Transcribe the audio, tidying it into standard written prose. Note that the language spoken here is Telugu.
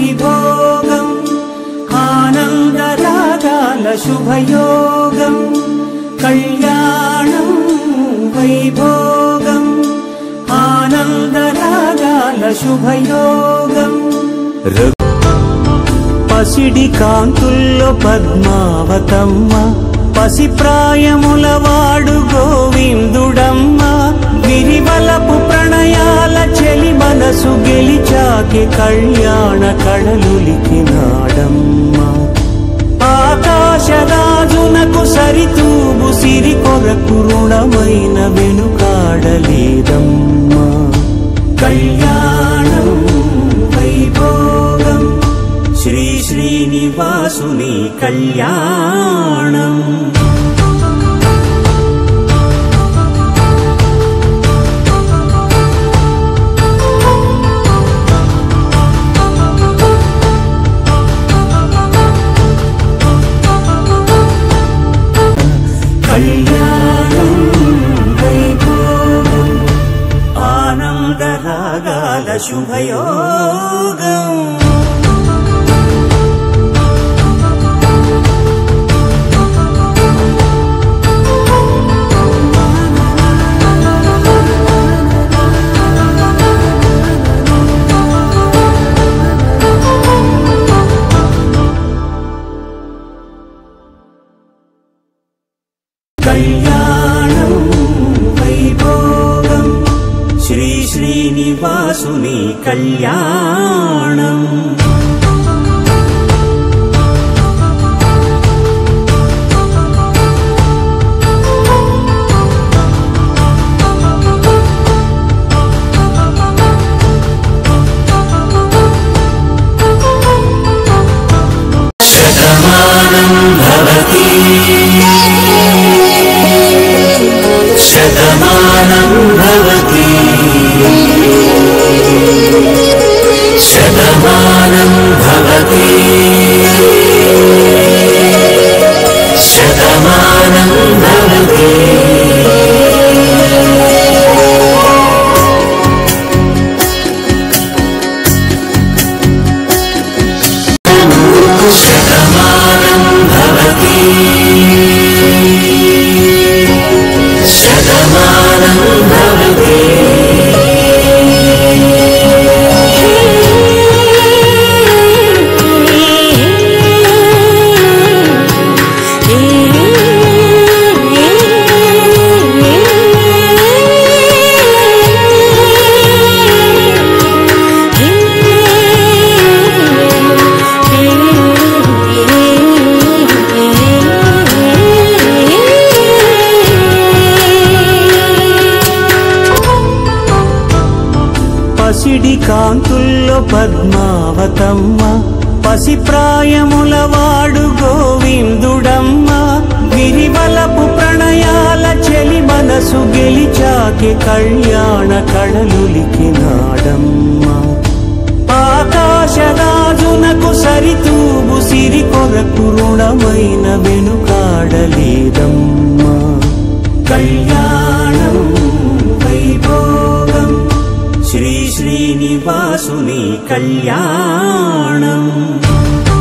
వైభోగం ఆనందరాగాల శుభయోగం కళ్యాణం వైభోగం ఆనందరాగాల శుభయోగం పసిడి కాంతుల్లో పద్మావతమ్మ పసిప్రాయముల వాడు గోవిందుడమ్మ విరివలపు ప్రణయాల చెలి మనసు గెలిచాకే కళ్యాణ కళలులికినాడమ్మ ఆకాశరాజునకు సరితూబు సిరి కొరకు రుణమైన వెనుకాడలేదమ్మా కళ్యాణం వైభోగం శ్రీ శ్రీనివాసుని కళ్యాణం కళ్యాణం వైభోగం ఆనందరాగాల శుభయోగం కళ్యాణం వైభోగం శ్రీ శ్రీనివాసుని కళ్యాణం శతమానం భవతి శతమానం భవతి శతమానం భవతి శతమానం భవతి శతమానం భవతి శతమానం భవతి పసిడి కాంతుల్లో పద్మావతమ్మ పసిప్రాయముల వాడు గోవిందుడమ్మ విరివలపు ప్రణయాల చెలి మనసు గెలిచాకే కళ్యాణ కళలులికినాడమ్మ ఆకాశరాజునకు సరితూబు సిరి కొరకు రుణమైన వెనుకాడలేదమ్మా కళ్యాణం వైభోగం శ్రీ శ్రీనివాసుని కళ్యాణం